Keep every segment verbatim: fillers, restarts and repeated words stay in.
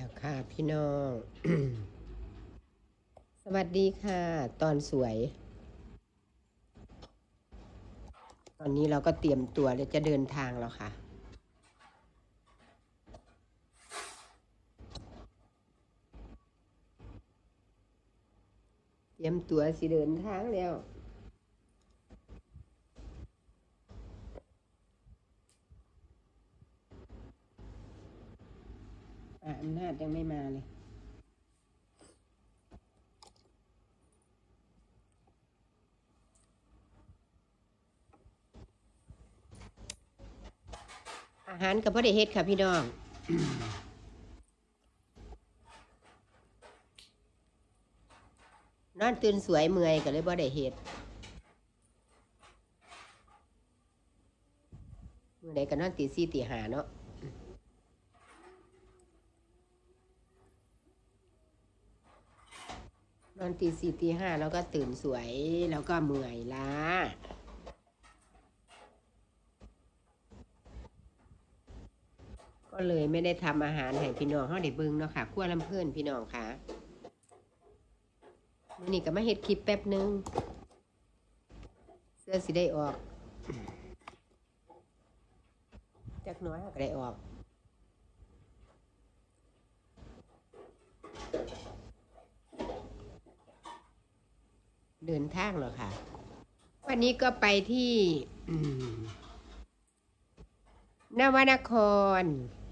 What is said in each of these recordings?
ค่ะพี่น้อง สวัสดีค่ะ ตอนสวย ตอนนี้เราก็เตรียมตัวแล้วจะเดินทางแล้วค่ะ เตรียมตัวสิเดินทางแล้วอ่ะอำนาจยังไม่มาเลย อาหารกับพ่อได้เฮ็ดค่ะพี่น้อง นอนตื่นสวยเมื่อยก็เลยบ่ได้เฮ็ดเมื่อใดก็นอนตีสี่ตีห้าเนาะนอนตีสี่ตีห้าแล้วก็ตื่นสวยแล้วก็เมื่อยล้าก็เลยไม่ได้ทำอาหารให้พี่น้องเฮาได้เบิ่งเนาะค่ะครัวลำเพิ่นพี่น้องค่ะมื้อนี้ก็มาเฮ็ดคลิปแป๊บนึงเสื้อสิได้ออกจักหน้อยก็ได้ออกเดินทางเหรอค่ะวันนี้ก็ไปที่นวนคร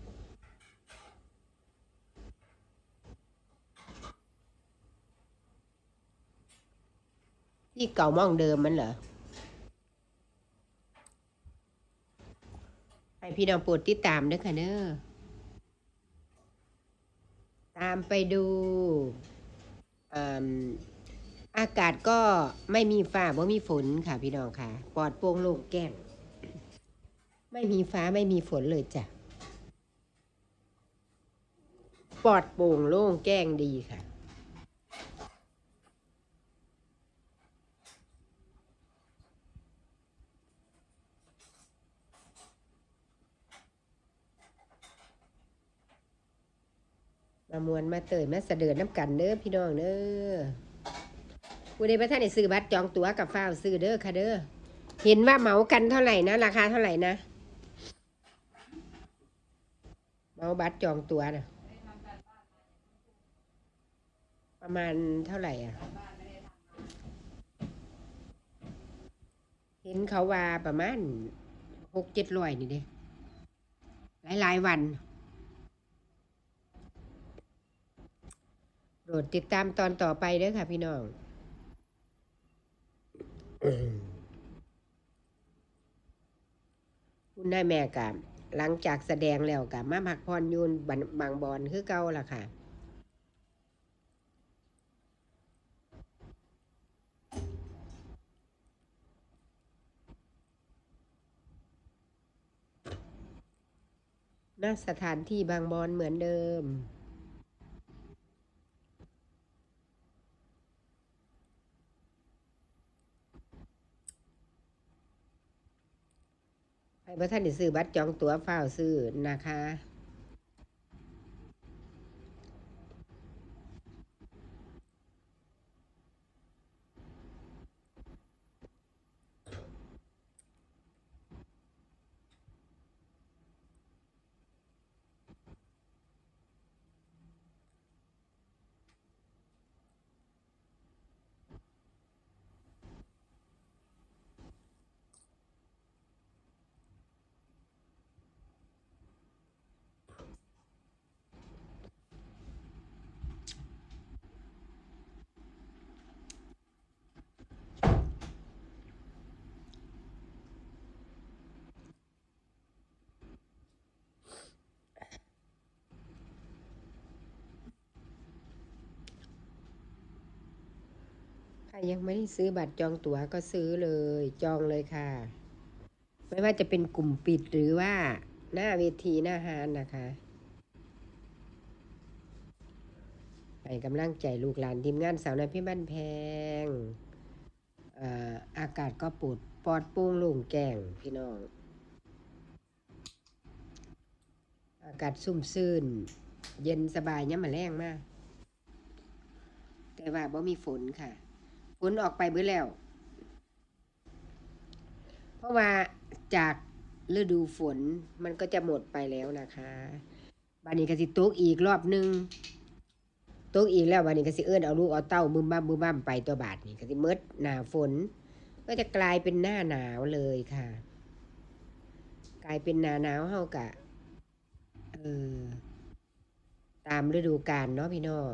ที่เก่าม่องเดิมมันเหรอให้พี่น้องโปรดติดตามด้วยค่ะเนอะตามไปดูอากาศก็ไม่มีฟ้าไม่มีฝนค่ะพี่น้องค่ะปลอดโปร่งโล่งแก้งไม่มีฟ้าไม่มีฝนเลยจ้ะปลอดโปร่งโล่งแก้งดีค่ะมามวนมาเตยมาเสด็จน้ำกันเด้อพี่น้องเด้อผู้ใดประท่านได้ซื้อบัตรจองตั๋วกับฟ้าวซื้อเด้อค่ะเด้อเห็นว่าเหมากันเท่าไหร่นะราคาเท่าไหร่นะเหมาบัตรจองตั๋วนะประมาณเท่าไหร่อ่ะเห็นเขาว่าประมาณหกเจ็ดร้อยนี่เด้หลายหลายวันโปรดติดตามตอนต่อไปเด้อค่ะพี่น้องคุณนายแม่กับหลังจากแสดงแล้วกับมาพักผ่อนอยูนบางบอนคือเก่าล่ะค่ะณสถานที่บางบอนเหมือนเดิมให้พระท่านได้ซื้อบัตรจองตั๋วเฝ้าซื้อนะคะใครยังไม่ได้ซื้อบัตรจองตั๋วก็ซื้อเลยจองเลยค่ะไม่ว่าจะเป็นกลุ่มปิดหรือว่าหน้าเวทีหน้าฮานนะคะให้กำลังใจลูกหลานทีมงานสาวน้อยเพี่บ้านแพงอ่าอากาศก็ปลดปลอดโปร่งโล่งแจ้งพี่น้องอากาศซุ่มซื่นเย็นสบายยามมื้อแลงมาแต่ว่าบ่มีฝนค่ะฝนออกไปเบิดแล้วเพราะว่าจากฤดูฝนมันก็จะหมดไปแล้วนะคะบัดนี้ก็สิตกอีกรอบหนึงตกอีกแล้วบัดนี้ก็สิเอิ้นเอาลูกเอาเต้าบึมบั่มบึมบั่มไปตัวบาดนี้ก็สิหมดหน้าฝนก็จะกลายเป็นหน้าหนาวเลยค่ะกลายเป็นหน้าหนาวเฮาก็เออตามฤดูกาลเนาะพี่น้อง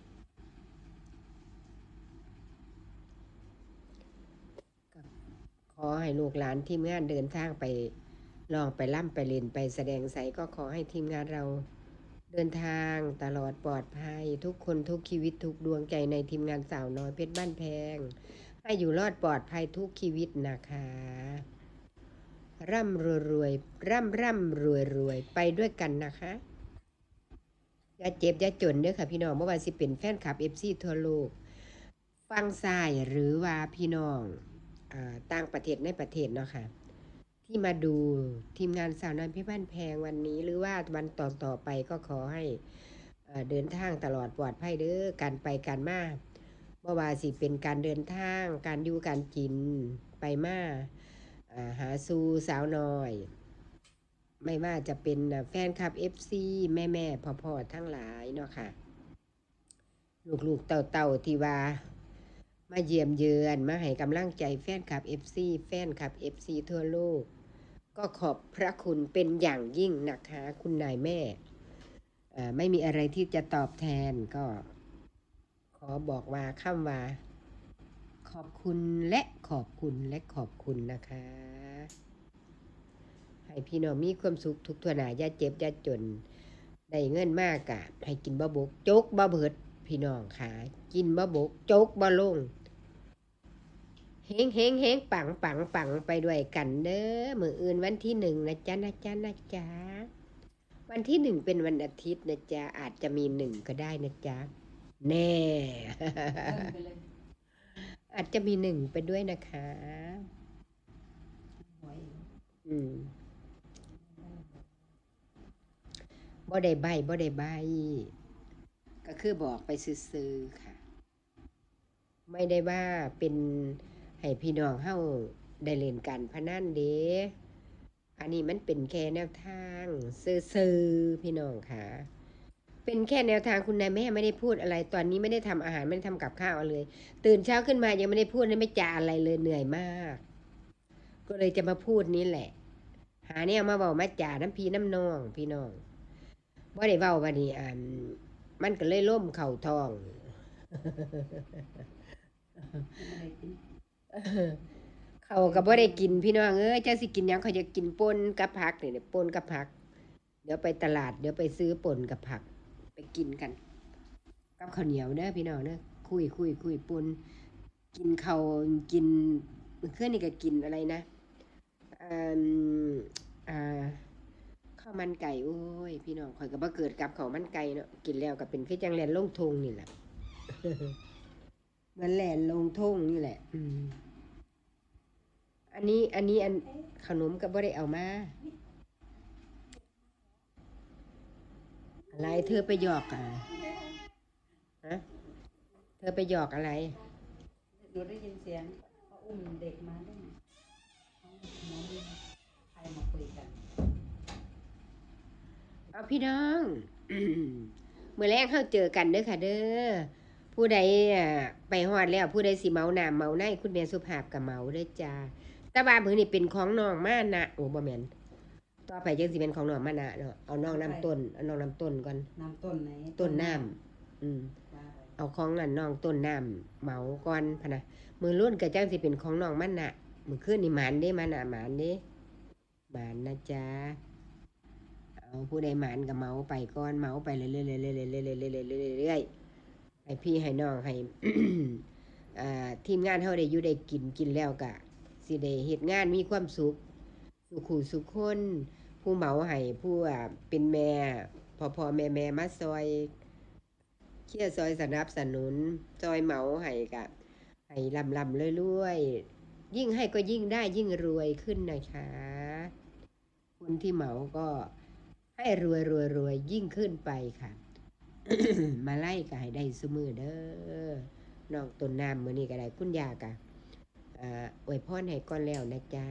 ก็ขอให้ลูกหลานทีมงานเดินทางไปลองไปล่ำไปเล่นไปแสดงไสก็ขอให้ทีมงานเราเดินทางตลอดปลอดภัยทุกคนทุกชีวิตทุกดวงใจในทีมงานสาวน้อยเพชรบ้านแพงให้อยู่รอดปลอดภัยทุกชีวิตนะคะร่ำรวยรวยร่ำร่ำรวยรวยไปด้วยกันนะคะอย่าเจ็บอย่าจนเด้อค่ะพี่น้องเมื่อวานสิเป็นแฟนคลับ เอฟ ซี ทั่วโลกฟังซ้ายหรือว่าพี่น้องอ่าต่างประเทศในประเทศเนาะค่ะที่มาดูทีมงานสาวน้อยเพชรบ้านแพงวันนี้หรือว่าวันต่อต่อไปก็ขอให้เอ่อเดินทางตลอดปลอดภัยเด้อการไปการมาบ่ว่าสิเป็นการเดินทางการอยู่การกินไปมาอ่าหาสู่สาวน้อยไม่ว่าจะเป็นอ่าแฟนคลับ เอฟ ซี แม่แม่พ่อพ่อๆทั้งหลายเนาะค่ะลูกๆเต่าๆที่ว่ามาเยี่ยมเยือนมาให้กำลังใจแฟนคลับ เอฟ ซี แฟนคลับ เอฟ ซี ทั่วโลกก็ขอบพระคุณเป็นอย่างยิ่งนะคะคุณนายแม่อ่าไม่มีอะไรที่จะตอบแทนก็ขอบอกว่าคำว่าขอบคุณและขอบคุณและขอบคุณนะคะให้พี่น้องมีความสุขทุกทั่วหน้าอย่าเจ็บอย่าจนได้เงินมากกะให้กินบ่บกโจกบ่เบิดพี่น้องค่ะกินบ่บกโจกบ่ลงเฮงเฮงเฮงปังปังปังไปด้วยกันเด้อมื้ออื่นวันที่หนึ่งนะจ๊ะนะจ๊ะนะจ๊ะวันที่หนึ่งเป็นวันอาทิตย์นะจ๊ะอาจจะมีหนึ่งก็ได้นะจ๊ะแน่เริ่มไปเลยอาจจะมีหนึ่งไปด้วยนะคะหวยอืมบ่ได้ใบบ่ได้ใบก็คือบอกไปซื่อๆค่ะ ไม่ได้ว่าเป็นให้พี่น้องเฮาได้เล่นการพนันเด้อันนี้มันเป็นแค่แนวทางซื่อๆพี่น้องค่ะ เป็นแค่แนวทางคุณนายแม่ไม่ได้พูดอะไร ตอนนี้ไม่ได้ทำอาหารไม่ได้ทำกับข้าวเลย ตื่นเช้าขึ้นมายังไม่ได้พูดไม่จาอะไรเลยเหนื่อยมาก ก็เลยจะมาพูดนี้แหละ หาเนี่ยมาเว้ามาจาน้ำพี่น้ำน้องพี่น้องบ่ได้เว้าบัดนี้อ่ามันก็เลยล่มเข้าท้องไม่ได้กินเขาก็บ่ได้กินพี่น้องเอ้ยเจ้าสิกินหยังเขาจะกินป่นกับผักนี่แหละป่นกับผัก เดี๋ยวไปตลาดเดี๋ยวไปซื้อป่นกับผัก ไปกินกัน กับข้าวเหนียวเด้อพี่น้องเด้อคุยคุยคุยป่นกินข้าวกินมื้อคืนนี่ก็กินอะไรนะอ่าอ่าข้าวมันไก่โอ้ยพี่น้องข่อยก็บ่เกิดกับข้าวมันไก่เนาะกินแล้วก็เป็นคือจังแล่นลงทุ่งนี่แหละ เหมือนแล่นลงทุ่งนี่แหละ อืม อันนี้อันนี้อันขนมก็บ่ได้เอามา อะไรเธอไปหยอกอ่ะฮะเธอไปหยอกอะไรหนูได้ยินเสียงเขาอุ้มเด็กมาด้วยน้องใครมาคุยกันเอาพี่น้อง เมื่อแรกเข้าเจอกันเด้อค่ะเด้อผู้ใดอ่ะไปฮอดแล้วผู้ใดสิเมาหนามเมาในคุณแม่สุภาพกับเมาเด้อจ้าแต่ว่ามื้อนี้เป็นของน้องมานะโอ้บ่แม่นต่อไปจังสิเป็นของน้องมานะเนาะเอาน้องน้ำต้นเอาน้องน้ำต้นก่อนน้ำต้นไหนต้นน้ำอืมว่าไปเอาของนั่นน้องต้นน้ำเหมาก่อนพะนะมือรุ่นก็จังสิเป็นของน้องมันน่ะมื้อคืนนี่หมานเด้มันน่ะหมานเด้หมานนะจ๊ะเอาผู้ใดหมานก็เหมาไปก่อนเหมาไปเรื่อยๆเรื่อยๆเรื่อยๆเรื่อยๆเรื่อยๆเรื่อยๆเรื่อยๆให้พี่ให้น้องให้ อ่าทีมงานเฮาได้อยู่ได้กินกินแล้วก็สิได้เฮ็ดงานมีความสุขสุขุสุขคน ผู้เหมาให้ผู้อ่าเป็นแม่พ่อพ่อแม่แม่มาซอยเชียร์ซอยสนับสนุนซอยเหมาให้กะให้ลำลำรวยๆยิ่งให้ก็ยิ่งได้ยิ่งรวยขึ้นนะคะคนที่เหมาก็ให้รวยรวยรวยยิ่งขึ้นไปค่ะ มาไล่ก็ให้ได้ซุมือเด้อน้องต้นน้ำมื้อนี้ก็ได้คุณยากะอ่าอวยพรให้ก่อนแล้วนะจ๊ะ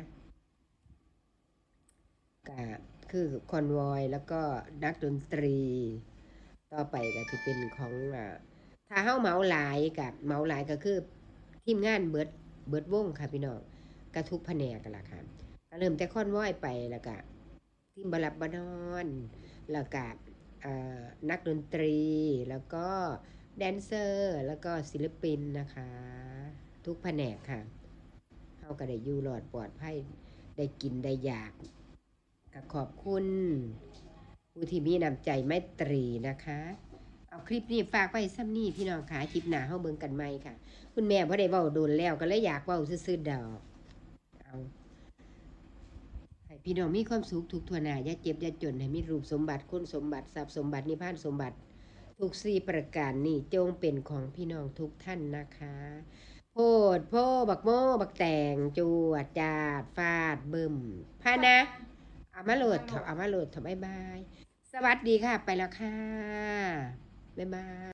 ก็คือคอนวอยแล้วก็นักดนตรี ต่อไปก็ที่เป็นของอ่าถ้าเฮาเหมาหลายกับเหมาหลายก็คือทีมงานเบิดเบิดวงค่ะพี่น้องก็ทุกแผนกกันล่ะค่ะก็เริ่มแต่คอนวอยไปแล้วก็ทีมบรับบนอนแล้วก็อ่านักดนตรีแล้วก็แดนเซอร์แล้วก็ศิลปินนะคะทุกแผนกค่ะเฮาก็ได้อยู่รอดปลอดภัยได้กินได้อยากก็ขอบคุณผู้ที่มีน้ำใจไมตรีนะคะ เอาคลิปนี้ฝากไว้ซ้ำนี่พี่น้องค่ะคลิปหน้าเฮาเบิ่งกันใหม่ค่ะ คุณแม่บ่ได้เว้าโดนแล้วก็เลยอยากเว้าซื่อๆดอกเอาให้พี่น้องมีความสุขทุกทั่วหน้าอย่าเจ็บอย่าจนให้มีรูปสมบัติคุณสมบัติทรัพย์สมบัตินิพพานสมบัติทุกสี่ประการนี้จงเป็นของพี่น้องทุกท่านนะคะโพดโพบักโมบักแตงจวดจาดฟาดบึมพานะเอามาโหลดเถอะเอามาโหลดเถอะบ๊ายบายสวัสดีค่ะไปแล้วค่ะบ๊ายบาย